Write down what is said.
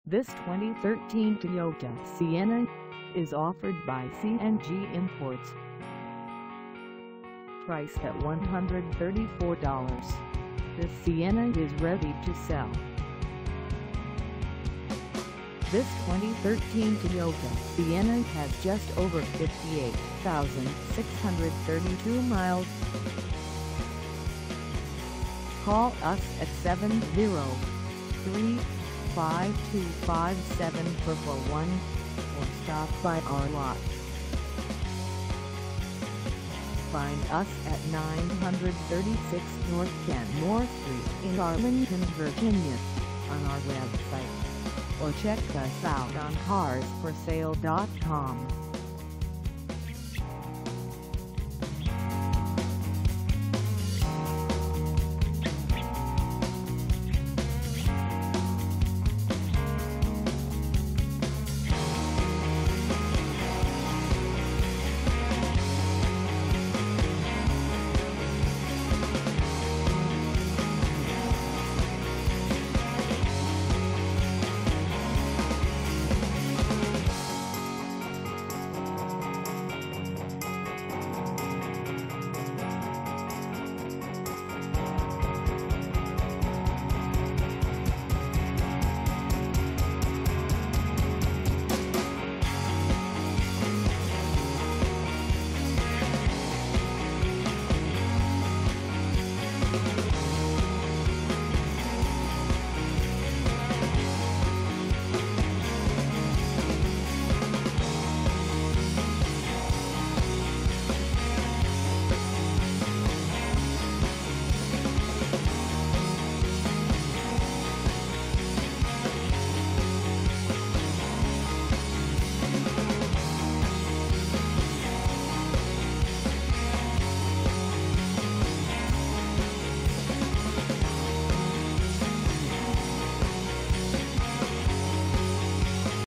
This 2013 Toyota Sienna is offered by CandG Imports. Priced at $134, this Sienna is ready to sell. This 2013 Toyota Sienna has just over 58,632 miles. Call us at 703-525-7441 or stop by our lot. Find us at 936 North Kenmore St Arlington, Virginia on our website, or check us out on carsforsale.com.